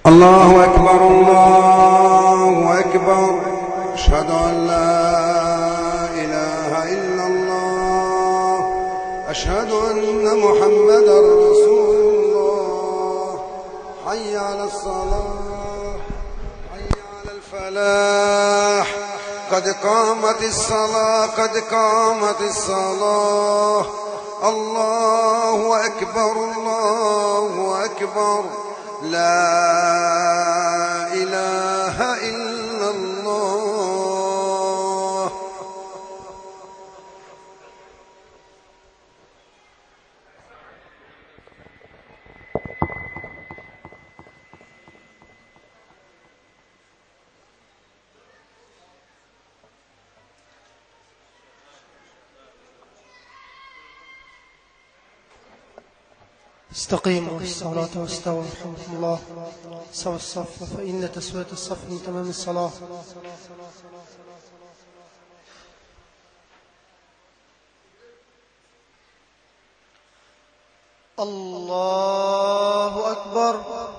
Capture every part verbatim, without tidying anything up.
الله أكبر الله أكبر أشهد أن لا إله إلا الله أشهد أن محمدا رسول الله حي على الصلاة حي على الفلاح قد قامت الصلاة قد قامت الصلاة الله أكبر الله أكبر لا إله إلا الله. استقيموا الصلاة واستووا رحمكم الله. سووا الصف فإن تسوية الصف من تمام الصلاة. الله أكبر.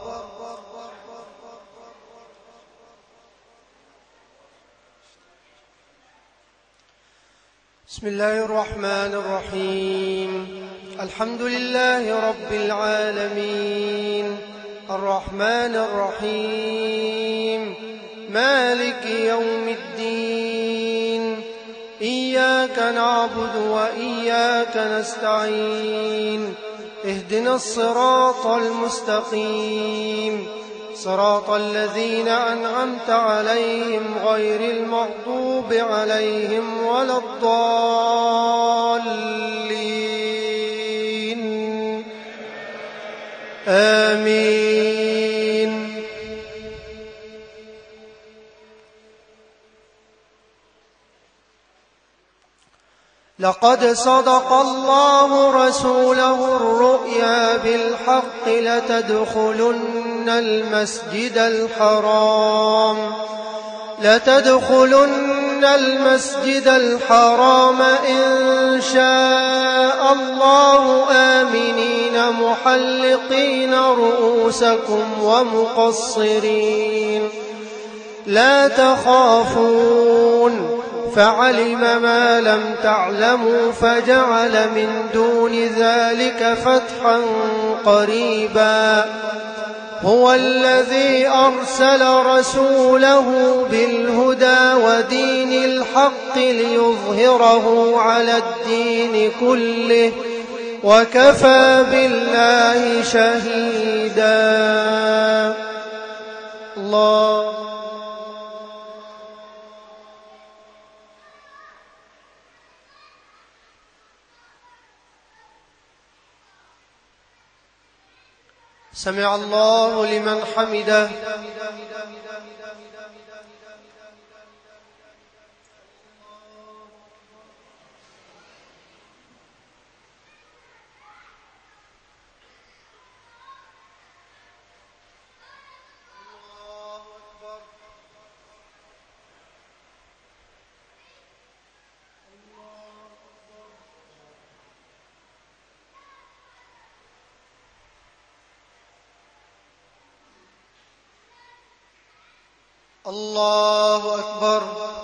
بسم الله الرحمن الرحيم. الحمد لله رب العالمين الرحمن الرحيم مالك يوم الدين إياك نعبد وإياك نستعين اهدنا الصراط المستقيم صراط الذين أنعمت عليهم غير المغضوب عليهم ولا الضالين آمين. لقد صدق الله رسوله الرؤيا بالحق لتدخلن المسجد الحرام لتدخلن المسجد الحرام إن شاء الله آمنين محلقين رؤوسكم ومقصرين لا تخافون فعلم ما لم تعلموا فجعل من دون ذلك فتحا قريبا. هو الذي أرسل رسوله بالهدى ودين الحق ليظهره على الدين كله وكفى بالله شهيدا. الله سمع الله لمن حمده. الله أكبر.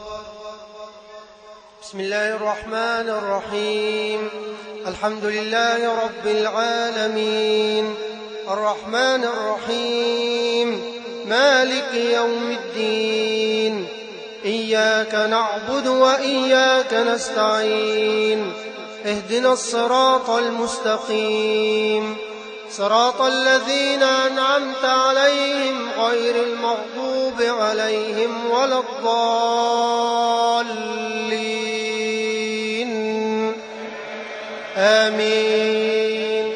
بسم الله الرحمن الرحيم. الحمد لله رب العالمين الرحمن الرحيم مالك يوم الدين إياك نعبد وإياك نستعين اهدنا الصراط المستقيم صراط الذين أنعمت عليهم غير المغضوب عليهم ولا الضالين آمين.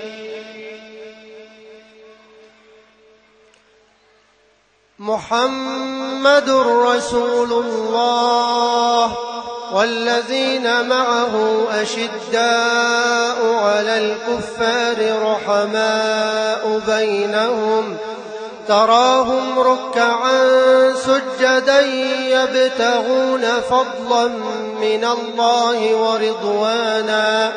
محمد رسول الله والذين معه أشداء على الكفار رحماء بينهم تراهم ركعا سجدا يبتغون فضلا من الله ورضوانا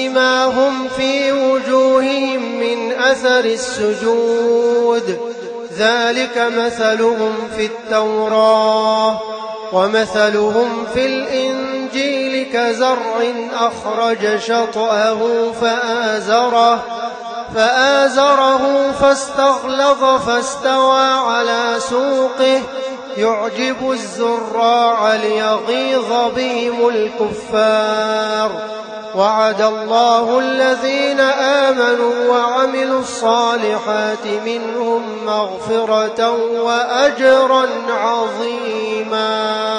سيماهم في وجوههم من أثر السجود ذلك مثلهم في التوراة ومثلهم في الإنجيل كزرع أخرج شطأه فآزره فآزره فاستغلظ فاستوى على سوقه يعجب الزراع ليغيظ بهم الكفار. وعد الله الذين آمنوا وعملوا الصالحات منهم مغفرة وأجرا عظيما.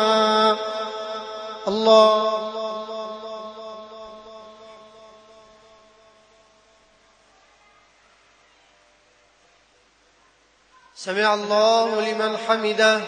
الله سمع الله لمن حمده.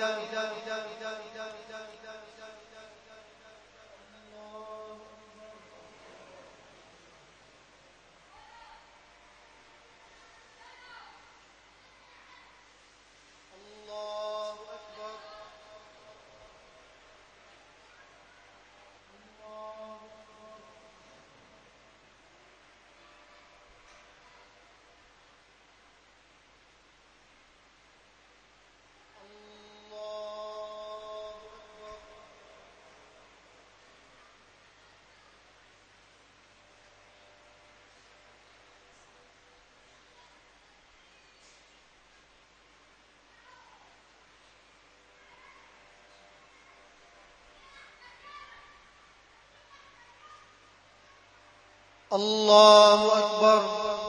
الله أكبر.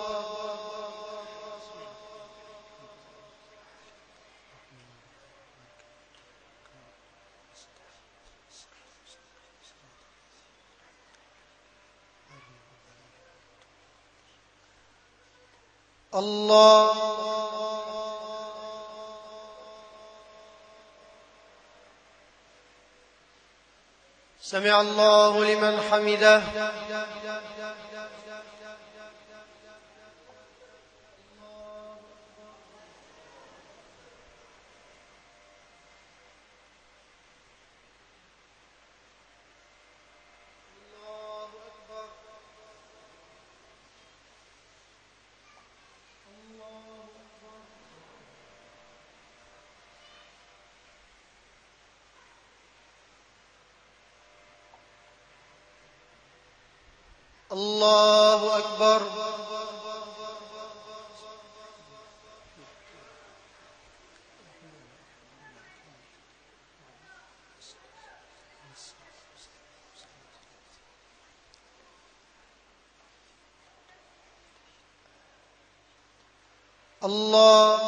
الله سمع الله لمن حمده. الله أكبر. الله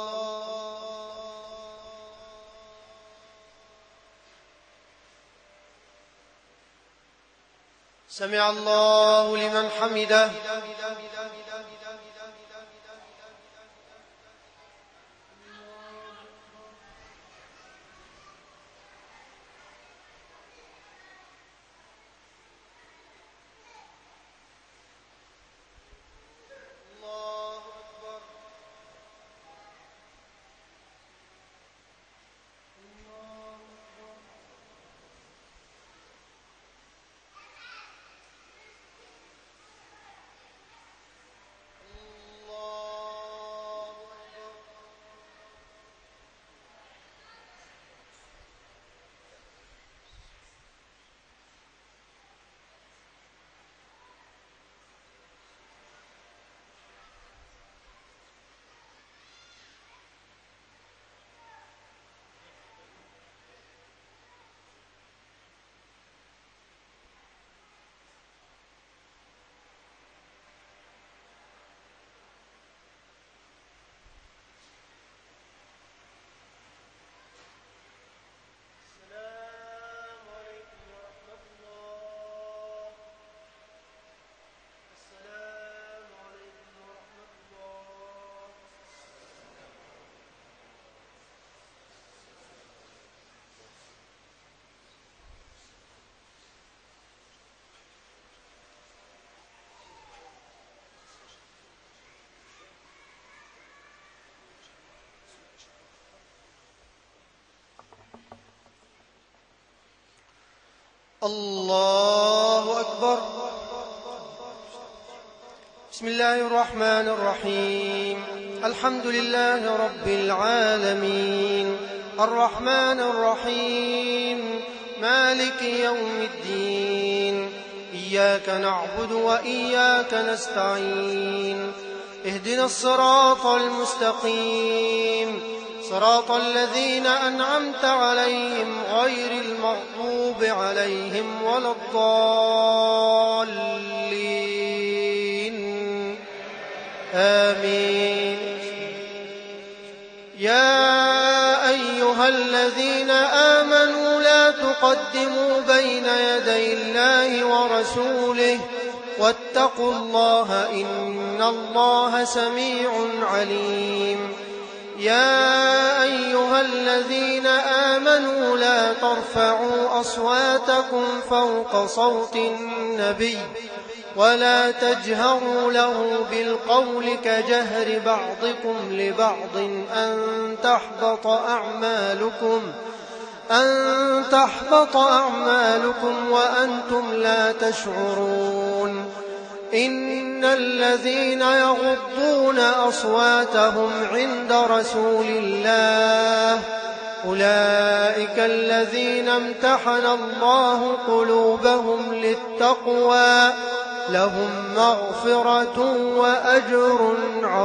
سمع الله لمن حمده. الله أكبر. بسم الله الرحمن الرحيم. الحمد لله رب العالمين الرحمن الرحيم مالك يوم الدين إياك نعبد وإياك نستعين اهدنا الصراط المستقيم صراط الذين أنعمت عليهم غير المغضوب عليهم ولا الضالين آمين. يا أيها الذين آمنوا لا تقدموا بين يدي الله ورسوله واتقوا الله إن الله سميع عليم. يا أيها الذين آمنوا لا ترفعوا أصواتكم فوق صوت النبي ولا تجهروا له بالقول كجهر بعضكم لبعض أن تحبط أعمالكم أن تحبط أعمالكم وأنتم لا تشعرون. إن الذين يغضون أصواتهم عند رسول الله أولئك الذين امتحن الله قلوبهم للتقوى لهم مغفرة وأجر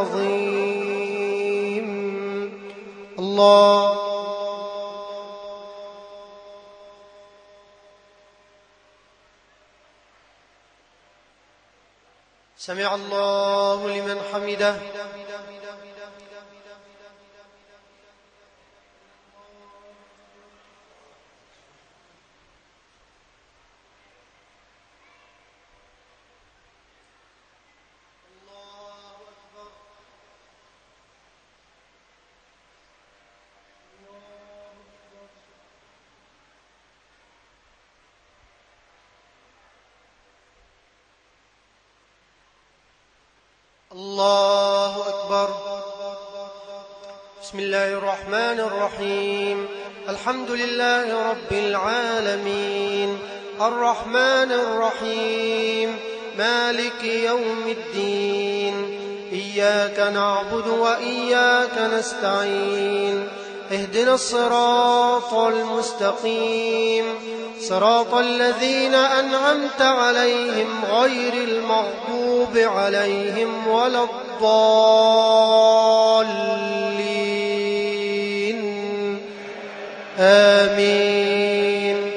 عظيم. الله سمع الله لمن حمده. الله أكبر. بسم الله الرحمن الرحيم الحمد لله رب العالمين الرحمن الرحيم مالك يوم الدين إياك نعبد وإياك نستعين اهدنا الصراط المستقيم صراط الذين أنعمت عليهم غير المغضوب عليهم ولا الضالين آمين.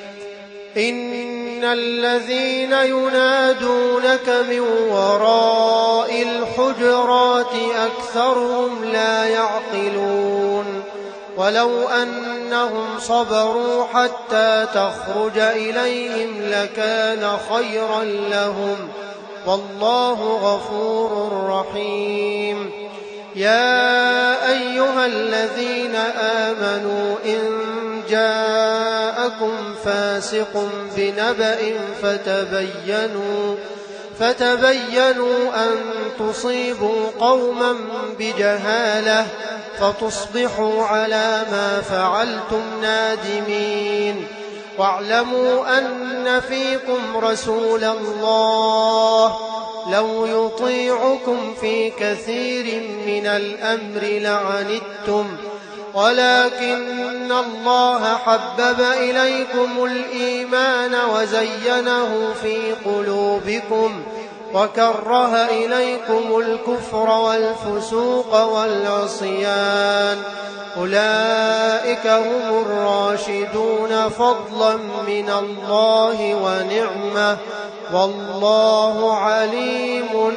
إن الذين ينادونك من وراء الحجرات أكثرهم لا يعقلون ولو أنهم صبروا حتى تخرج إليهم لكان خيرا لهم والله غفور رحيم. يا أيها الذين آمنوا إن جاءكم فاسق بنبأ فتبينوا فتبينوا أن تصيبوا قوما بجهالة فتصبحوا على ما فعلتم نادمين. واعلموا أن فيكم رسول الله لو يطيعكم في كثير من الأمر لعنتم ولكن الله حبب إليكم الإيمان وزينه في قلوبكم وكره إليكم الكفر والفسوق والعصيان أولئك هم الراشدون فضلا من الله ونعمة والله عليم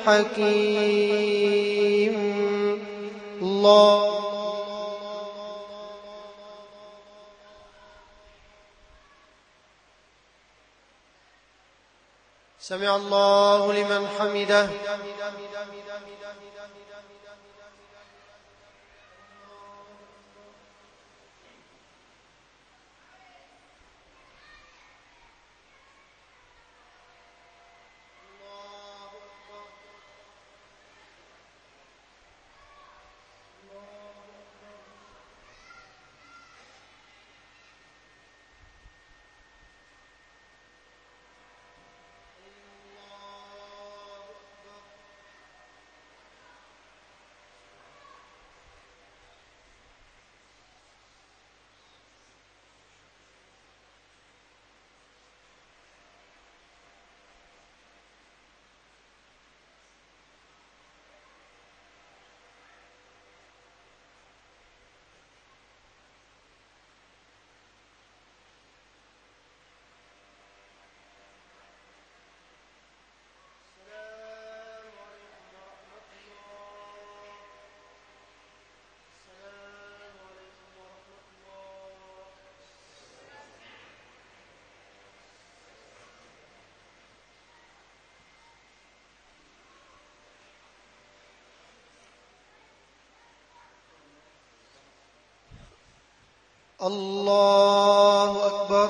حكيم. الله سمع الله لمن حمده. الله أكبر.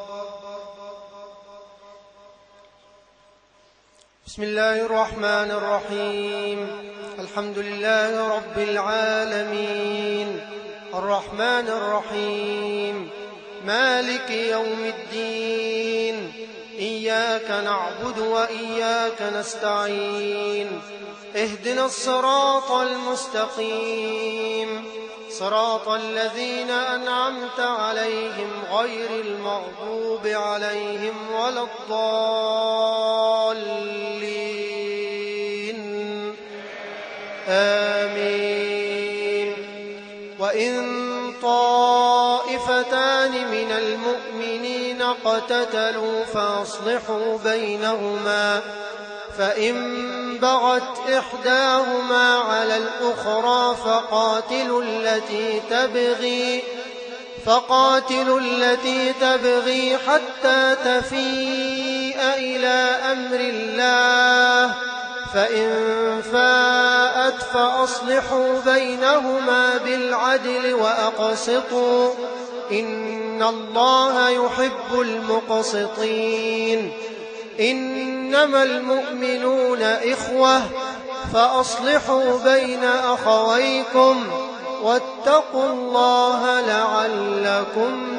بسم الله الرحمن الرحيم. الحمد لله رب العالمين، الرحمن الرحيم، مالك يوم الدين، إياك نعبد وإياك نستعين، اهدنا الصراط المستقيم، صراط الذين أنعمت عليهم غير المغضوب عليهم ولا الضالين، آمين. وإن طائفتان من المؤمنين اقتتلوا فأصلحوا بينهما، فإن بغت إحداهما على الأخرى فقاتلوا التي تبغي فقاتلوا التي تبغي حتى تفيء إلى أمر الله، فإن فاءت فأصلحوا بينهما بالعدل وأقسطوا، إن الله يحب المقسطين. إنما المؤمنون إخوة فأصلحوا بين أخويكم واتقوا الله لعلكم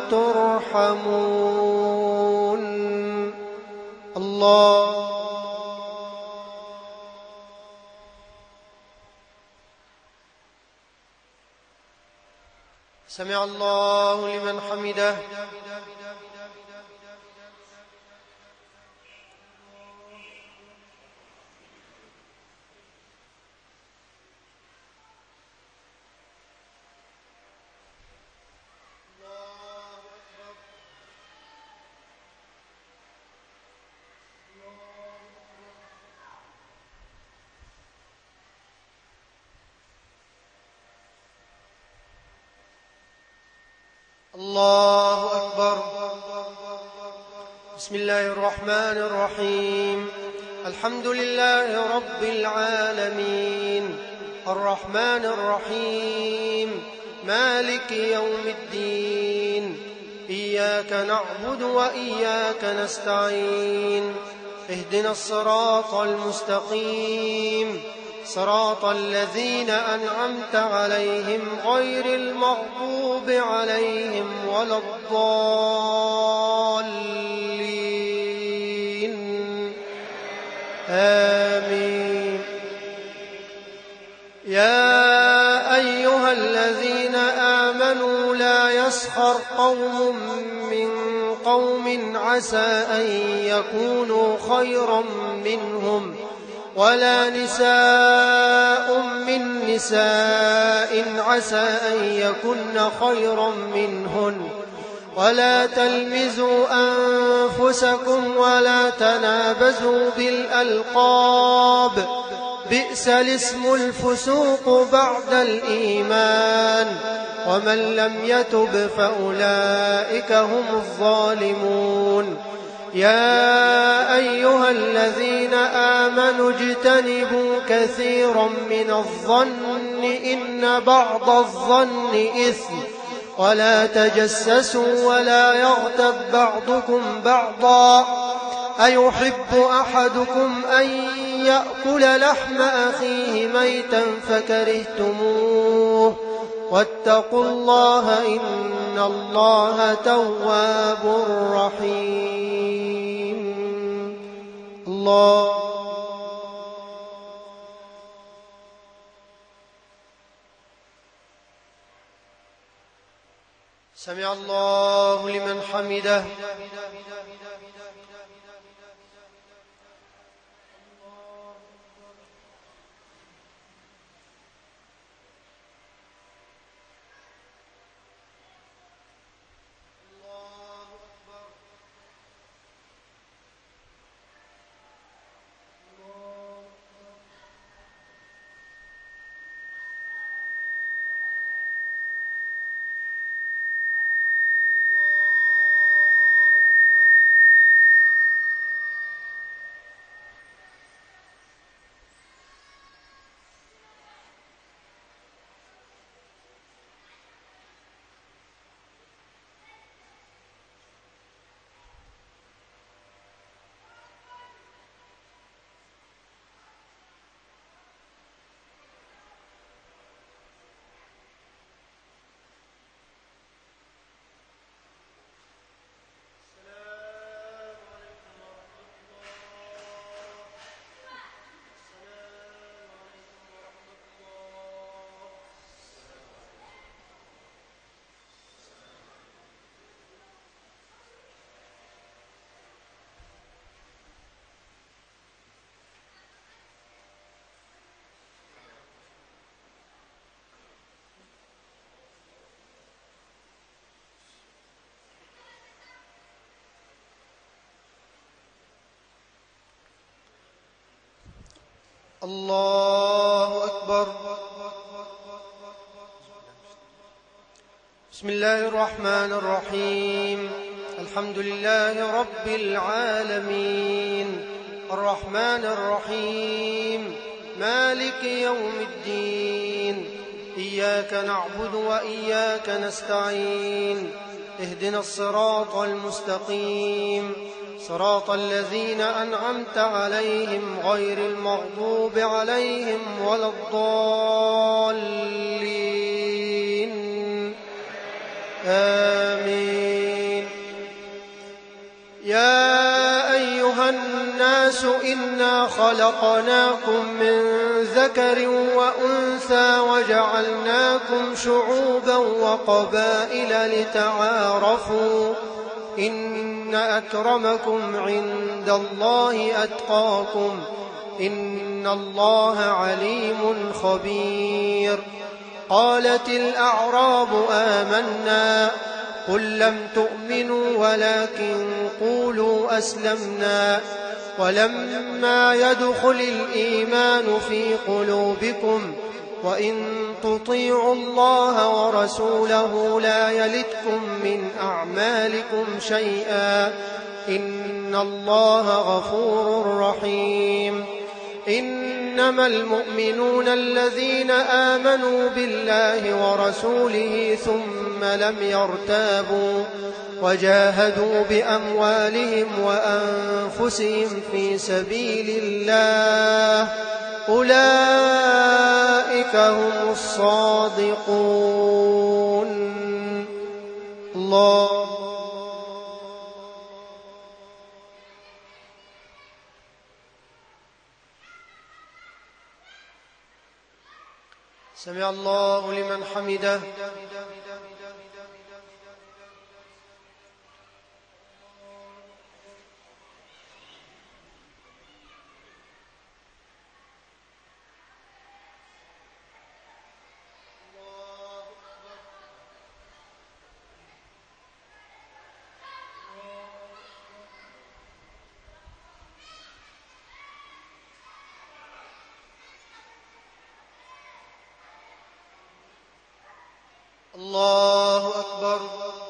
ترحمون. الله سمع الله لمن حمده. الله أكبر. بسم الله الرحمن الرحيم. الحمد لله رب العالمين، الرحمن الرحيم، مالك يوم الدين، إياك نعبد وإياك نستعين، اهدنا الصراط المستقيم، صراط الذين أنعمت عليهم غير المغضوب عليهم ولا الضالين، آمين. يا أيها الذين آمنوا لا يسخر قوم من قوم عسى أن يكونوا خيرا منهم، ولا نساء من نساء عسى أن يكن خيرا منهن، ولا تلمزوا أنفسكم ولا تنابزوا بالألقاب، بئس الاسم الفسوق بعد الإيمان، ومن لم يتب فأولئك هم الظالمون. يا أيها الذين آمنوا اجتنبوا كثيرا من الظن إن بعض الظن إثم، ولا تجسسوا ولا يغتب بعضكم بعضا، أيحب أحدكم أن يأكل لحم أخيه ميتا فكرهتموه، واتقوا الله إن الله تواب رحيم. الله سمع الله لمن حمده. الله أكبر. بسم الله الرحمن الرحيم. الحمد لله رب العالمين، الرحمن الرحيم، مالك يوم الدين، إياك نعبد وإياك نستعين، اهدنا الصراط المستقيم، صراط الذين أنعمت عليهم غير المغضوب عليهم ولا الضالين، آمين. يا أيها الناس إنا خلقناكم من ذكر وأنثى وجعلناكم شعوبا وقبائل لتعارفوا، إن أكرمكم عند الله أتقاكم، إن الله عليم خبير. قالت الأعراب آمنا، قل لم تؤمنوا ولكن قولوا أسلمنا ولما يدخل الإيمان في قلوبكم، وإن تطيعوا الله ورسوله لا يلتكم من أعمالكم شيئا، إن الله غفور رحيم. إنما المؤمنون الذين آمنوا بالله ورسوله ثم لم يرتابوا وجاهدوا بأموالهم وأنفسهم في سبيل الله، أولئك هم الصادقون. الله سمع الله لمن حمده. الله أكبر.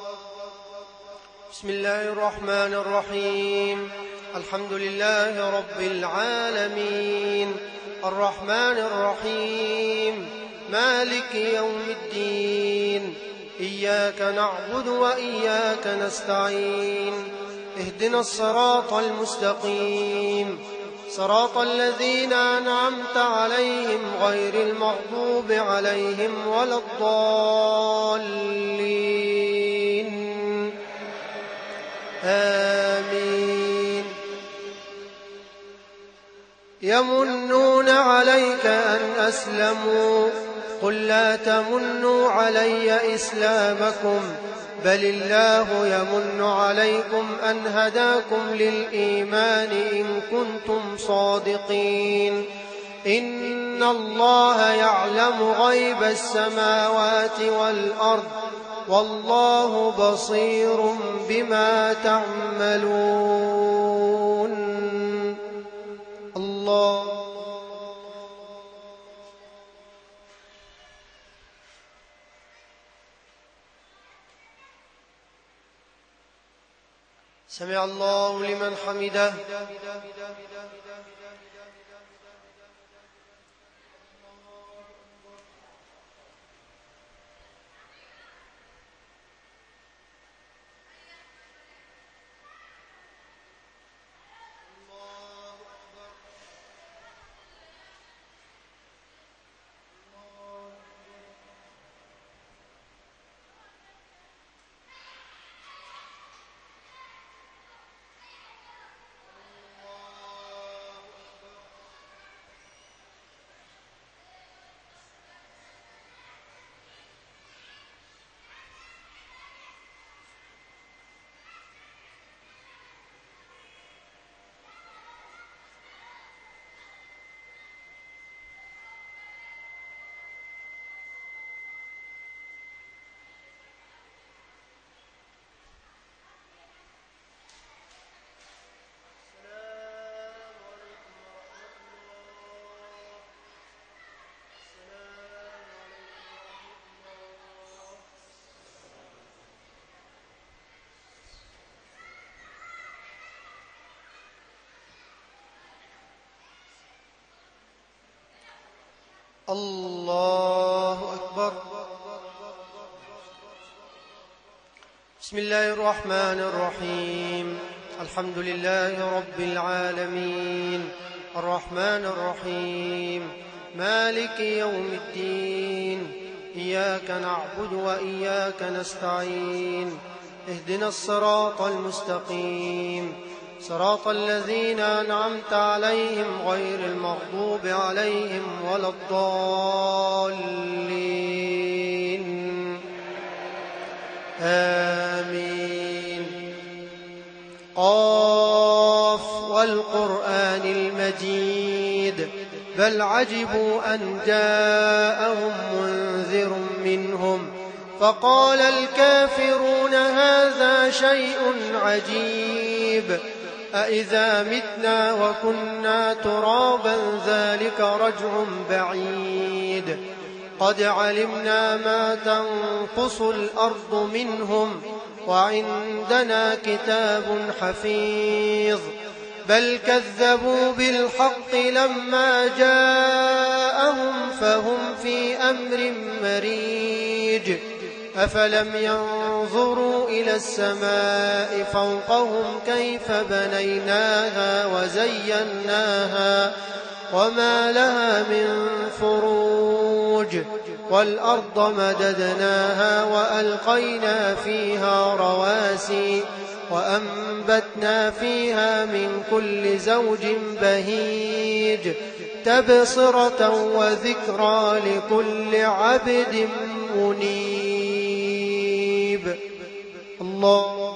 بسم الله الرحمن الرحيم. الحمد لله رب العالمين، الرحمن الرحيم، مالك يوم الدين، إياك نعبد وإياك نستعين، اهدنا الصراط المستقيم، صراط الذين أنعمت عليهم غير المغضوب عليهم ولا الضالين، آمين. يمنون عليك أن أسلموا، قل لا تمنوا علي إسلامكم، بل الله يمن عليكم أن هداكم للإيمان إن كنتم صادقين. إن الله يعلم غيب السماوات والأرض، والله بصير بما تعملون. الله سمع الله لمن حمده. الله أكبر. بسم الله الرحمن الرحيم. الحمد لله رب العالمين، الرحمن الرحيم، مالك يوم الدين، إياك نعبد وإياك نستعين، اهدنا الصراط المستقيم، صراط الذين أنعمت عليهم غير المغضوب عليهم ولا الضالين، آمين. قاف والقرآن المجيد، بل عجبوا أن جاءهم منذر منهم فقال الكافرون هذا شيء عجيب، أإذا متنا وكنا ترابا ذلك رجع بعيد، قد علمنا ما تنقص الأرض منهم وعندنا كتاب حفيظ، بل كذبوا بالحق لما جاءهم فهم في أمر مريج، أفلم ينظروا إلى السماء فوقهم كيف بنيناها وزيناها وما لها من فروج، والأرض مددناها وألقينا فيها رواسي وأنبتنا فيها من كل زوج بهيج، تبصرة وذكرى لكل عبد منيب. الله.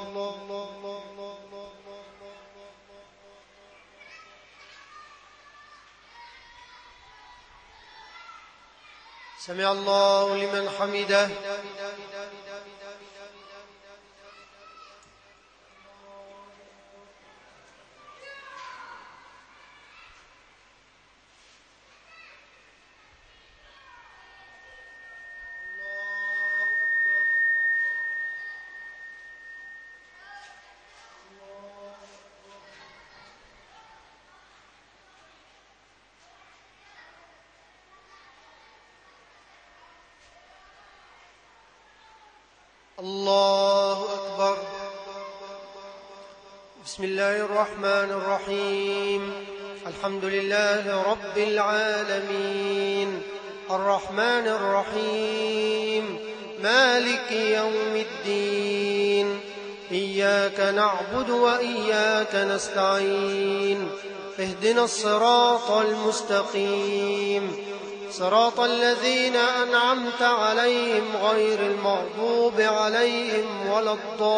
سمع الله لمن حمده. الله أكبر. بسم الله الرحمن الرحيم. الحمد لله رب العالمين، الرحمن الرحيم، مالك يوم الدين، إياك نعبد وإياك نستعين، اهدنا الصراط المستقيم، صراط الذين أنعمت عليهم غير المغضوب عليهم ولا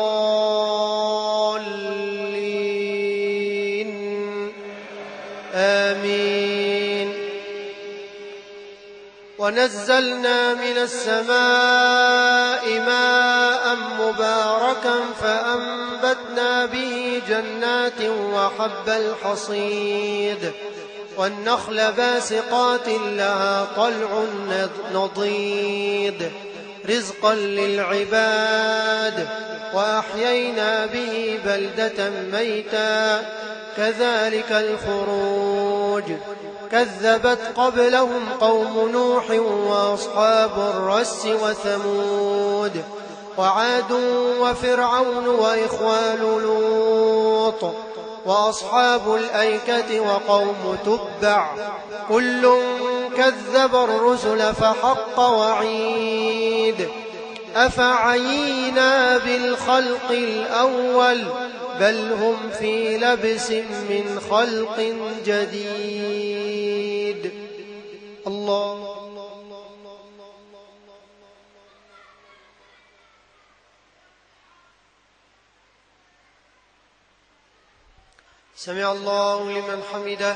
الضالين، آمين. ونزلنا من السماء ماء مباركا فأنبتنا به جنات وحب الحصيد والنخل باسقات لها طلع نضيد، رزقا للعباد، وأحيينا به بلدة ميتا، كذلك الخروج. كذبت قبلهم قوم نوح وأصحاب الرس وثمود وعاد وفرعون وإخوان لوط وأصحاب الأيكة وقوم تبع، كل كذب الرسل فحق وعيد، أفعينا بالخلق الأول بل هم في لبس من خلق جديد. الله. سمع الله لمن حمده.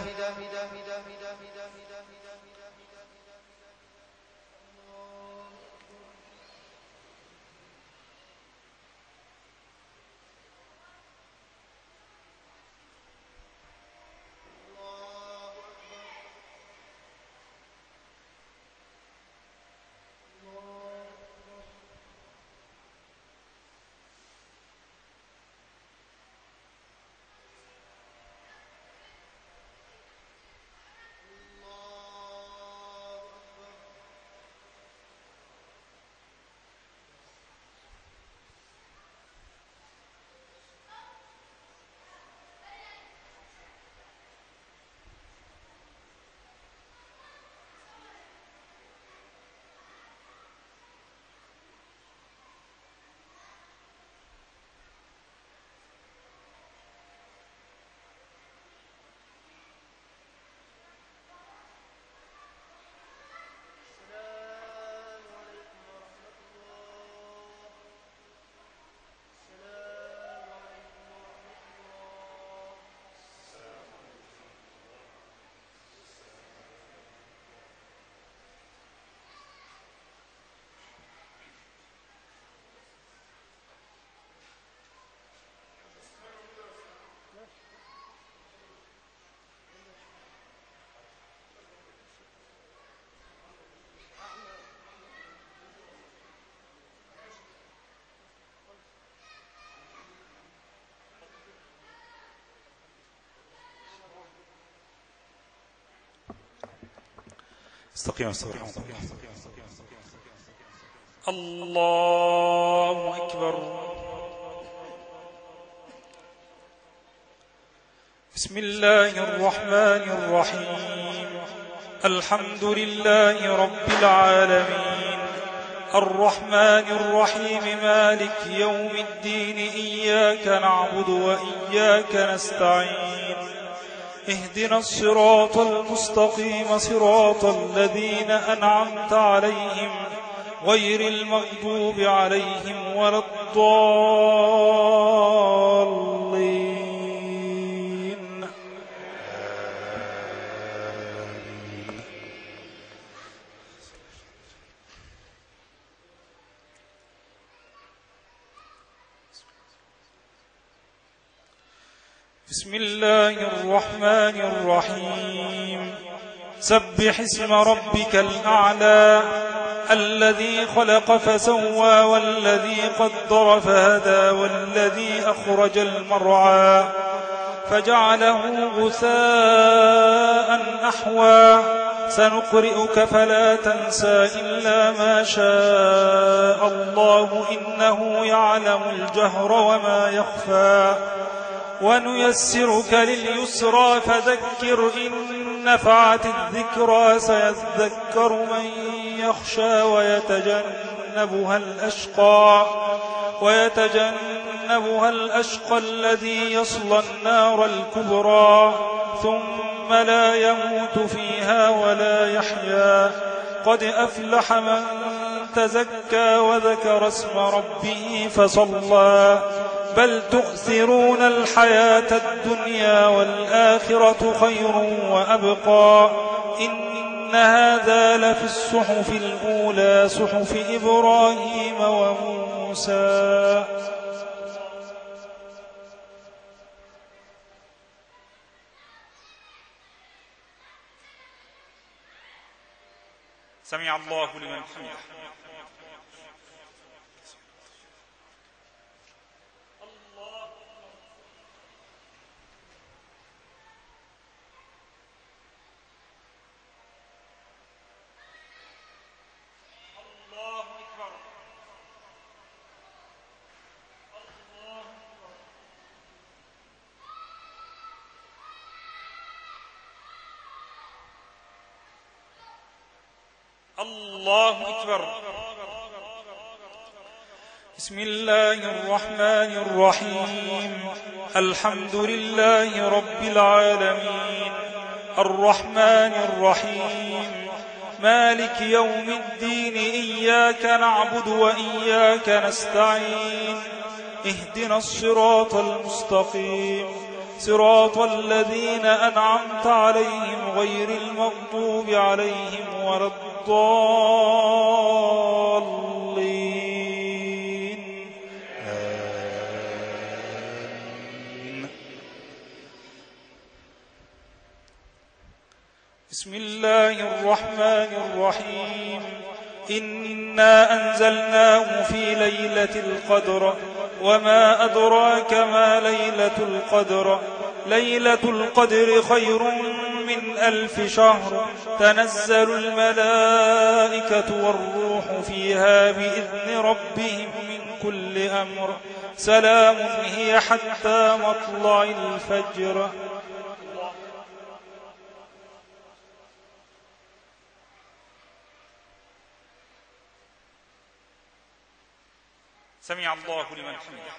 استقيموا استقيموا. الله أكبر. بسم الله الرحمن الرحيم. الحمد لله رب العالمين الرحمن الرحيم مالك يوم الدين إياك نعبد وإياك نستعين اهدنا الصراط المستقيم صراط الذين أنعمت عليهم غير المغضوب عليهم ولا الضالين. بسم الله الرحمن الرحيم. سبح اسم ربك الأعلى الذي خلق فسوى والذي قدر فهدى والذي أخرج المرعى فجعله غثاء أحوى سنقرئك فلا تنسى إلا ما شاء الله إنه يعلم الجهر وما يخفى ونيسرك لليسرى فذكر إن نفعت الذكرى سيذكر من يخشى ويتجنبها الأشقى ويتجنبها الأشقى الذي يصلى النار الكبرى ثم لا يموت فيها ولا يحيا قد أفلح من تزكى وذكر اسم ربه فصلى بل تؤثرون الحياة الدنيا والآخرة خير وأبقى إن هذا لفي الصحف الأولى صحف إبراهيم وموسى. سمع الله لمن حمده. الله أكبر. بسم الله الرحمن الرحيم. الحمد لله رب العالمين الرحمن الرحيم مالك يوم الدين إياك نعبد وإياك نستعين اهدنا الصراط المستقيم صراط الذين أنعمت عليهم غير المغضوب عليهم ولا الضالين. آمين. بسم الله الرحمن الرحيم. إنا أنزلناه في ليلة القدر وما أدراك ما ليلة القدر ليلة القدر خير من ألف شهر تنزل الملائكة والروح فيها بإذن ربهم من كل أمر سلام هي حتى مطلع الفجر. سمع الله لمن حمده.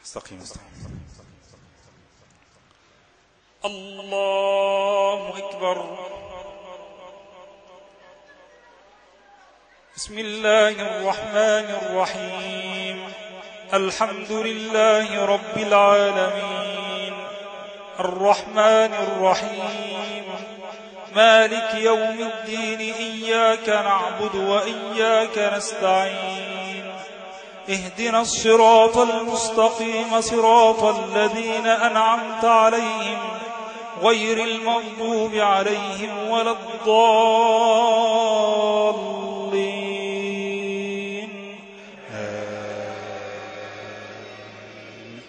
استقيم استقيم. الله أكبر. بسم الله الرحمن الرحيم. الحمد لله رب العالمين الرحمن الرحيم مالك يوم الدين إياك نعبد وإياك نستعين اهدنا الصراط المستقيم صراط الذين أنعمت عليهم غير المغضوب عليهم ولا الضالين آمين.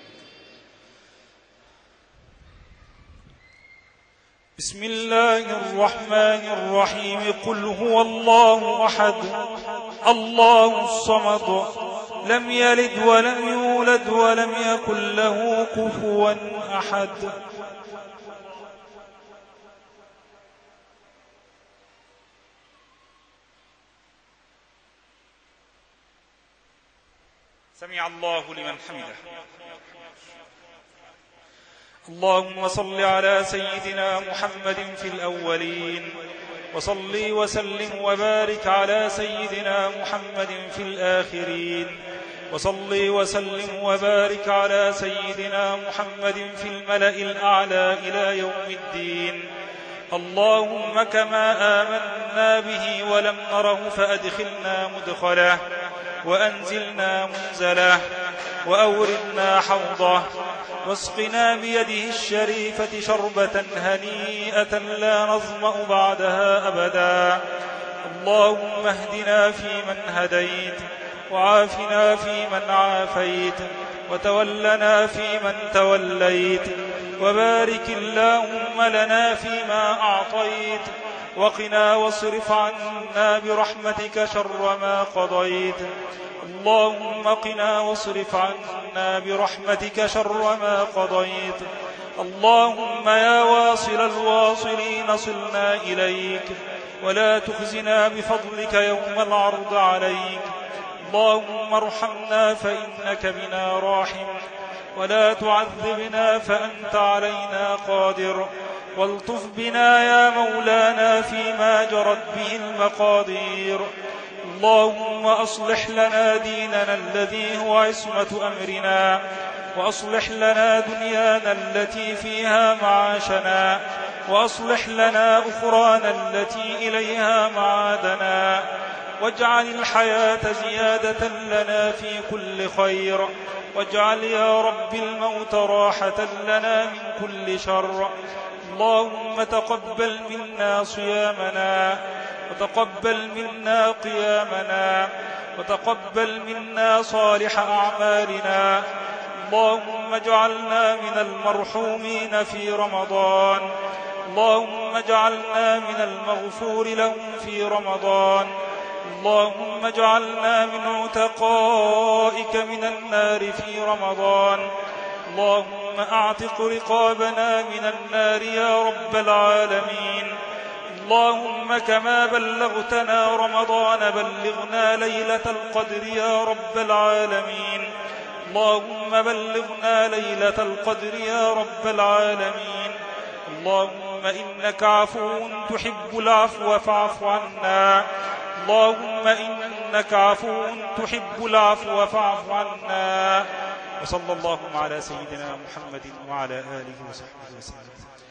بسم الله الرحمن الرحيم. قل هو الله أحد الله الصمد لم يلد ولم يولد ولم يكن له كفوا أحد. سمع الله لمن حمده. اللهم صل على سيدنا محمد في الأولين وصل وسلم وبارك على سيدنا محمد في الآخرين وصل وسلم وبارك على سيدنا محمد في الملأ الأعلى إلى يوم الدين. اللهم كما آمنا به ولم نره فأدخلنا مدخله وأنزلنا منزله وأوردنا حوضه واسقنا بيده الشريفة شربة هنيئة لا نظمأ بعدها أبدا. اللهم اهدنا فيمن هديت وعافنا فيمن عافيت وتولنا فيمن توليت وبارك اللهم لنا فيما أعطيت وقنا واصرف عنا برحمتك شر ما قضيت. اللهم قنا واصرف عنا برحمتك شر ما قضيت. اللهم يا واصل الواصلين صلنا إليك ولا تخزنا بفضلك يوم العرض عليك. اللهم ارحمنا فإنك بنا راحم ولا تعذبنا فأنت علينا قادر. والطف بنا يا مولانا فيما جرت به المقادير. اللهم أصلح لنا ديننا الذي هو عصمة أمرنا وأصلح لنا دنيانا التي فيها معاشنا وأصلح لنا أخرانا التي إليها معادنا واجعل الحياة زيادة لنا في كل خير واجعل يا رب الموت راحة لنا من كل شر. اللهم تقبل منا صيامنا وتقبل منا قيامنا وتقبل منا صالح أعمالنا. اللهم اجعلنا من المرحومين في رمضان. اللهم اجعلنا من المغفور لهم في رمضان. اللهم اجعلنا من عتقائك من النار في رمضان. اللهم اعتق رقابنا من النار يا رب العالمين. اللهم كما بلغتنا رمضان بلغنا ليلة القدر يا رب العالمين. اللهم بلغنا ليلة القدر يا رب العالمين. اللهم إنك عفو تحب العفو فاعف عنا. اللهم إنك عفو تحب العفو فاعف عنا. وصلى الله على سيدنا محمد وعلى آله وصحبه وسلم.